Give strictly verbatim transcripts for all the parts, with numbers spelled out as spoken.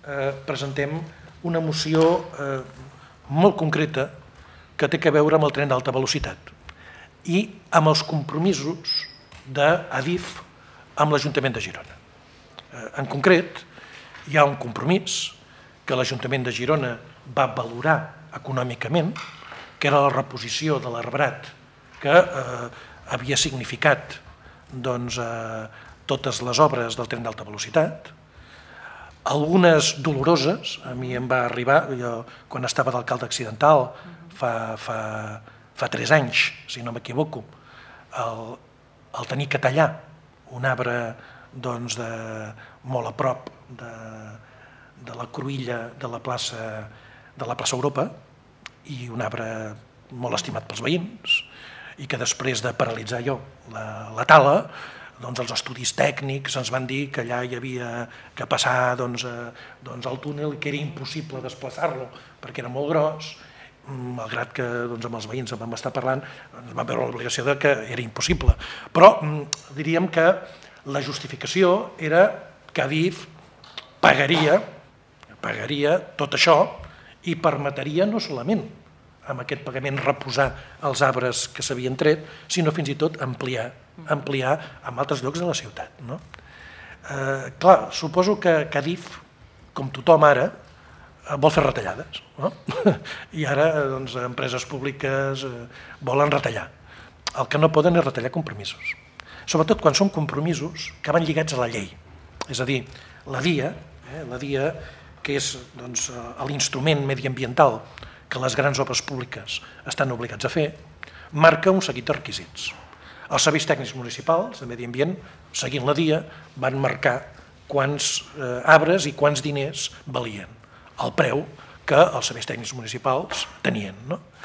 presentem una moció molt concreta que té a veure amb el tren d'alta velocitat i amb els compromisos d'Adif amb l'Ajuntament de Girona. En concret, hi ha un compromís que l'Ajuntament de Girona va valorar econòmicament, que era la reposició de l'arbrat que havia significat totes les obres del tren d'alta velocitat, algunes doloroses. A mi em va arribar, jo quan estava d'alcalde accidental fa tres anys, si no m'equivoco, el tenir que tallar un arbre molt a prop de la cruïlla de la plaça Europa, i un arbre molt estimat pels veïns, i que després de paralitzar jo la tala, els estudis tècnics ens van dir que allà hi havia que passar el túnel i que era impossible desplaçar-lo perquè era molt gros, malgrat que amb els veïns en vam estar parlant, ens vam veure l'obligació que era impossible. Però diríem que la justificació era que Adif pagaria pagaria tot això i permetria no solament amb aquest pagament reposar els arbres que s'havien tret, sinó fins i tot ampliar ampliar en altres llocs de la ciutat. Clar, suposo que Adif, com tothom ara, vol fer retallades, i ara empreses públiques volen retallar. El que no poden és retallar compromisos, sobretot quan són compromisos que van lligats a la llei. És a dir, la DIA, la DIA, que és l'instrument mediambiental que les grans obres públiques estan obligats a fer, marca un seguit de requisits. Els serveis tècnics municipals de Medi Ambient, seguint la DIA, van marcar quants arbres i quants diners valien, el preu que els serveis tècnics municipals tenien.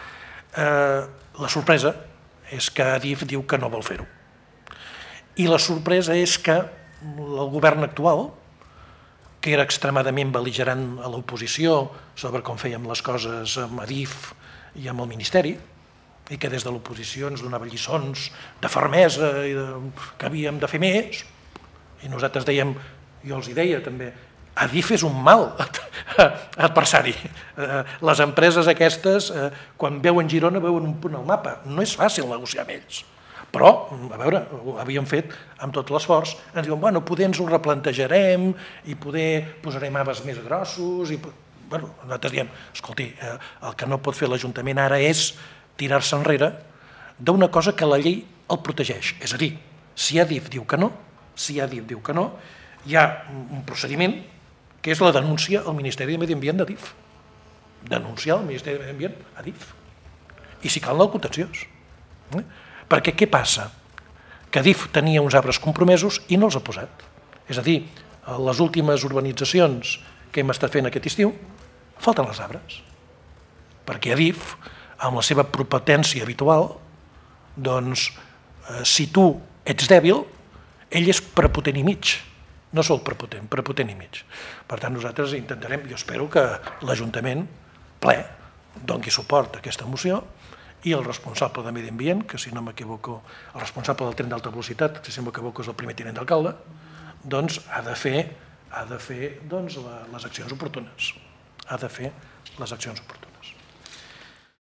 La sorpresa és que Adif diu que no vol fer-ho. I la sorpresa és que el govern actual, que era extremadament bel·ligerant a l'oposició sobre com fèiem les coses amb Adif i amb el Ministeri, i que des de l'oposició ens donava lliçons de fermesa i que havíem de fer més, i nosaltres dèiem, jo els hi deia també, Adif és un mal adversari. Les empreses aquestes, quan veuen Girona, veuen un punt al mapa. No és fàcil negociar amb ells. Però, a veure, ho havíem fet amb tot l'esforç, ens diuen, bueno, poder ens ho replantejarem i poder posarem arbres més grossos i... Bueno, nosaltres diem, escolti, el que no pot fer l'Ajuntament ara és tirar-se enrere d'una cosa que la llei el protegeix. És a dir, si Adif diu que no, si Adif diu que no, hi ha un procediment que és la denúncia al Ministeri de Medi Ambient d'Adif. Denunciar al Ministeri de Medi Ambient Adif. I si cal, el contenciós. Perquè què passa? Que Adif tenia uns arbres compromesos i no els ha posat. És a dir, les últimes urbanitzacions que hem estat fent aquest estiu, falten els arbres. Perquè Adif, amb la seva propotència habitual, doncs, si tu ets dèbil, ell és prepotent i mig. No sol prepotent, prepotent i mig. Per tant, nosaltres intentarem, jo espero que l'Ajuntament ple doni suport a aquesta moció i el responsable de Medi Ambient, que si no m'equivoco, el responsable del tren d'alta velocitat, que si no m'equivoco és el primer tinent d'alcalde, doncs ha de fer les accions oportunes. Ha de fer les accions oportunes.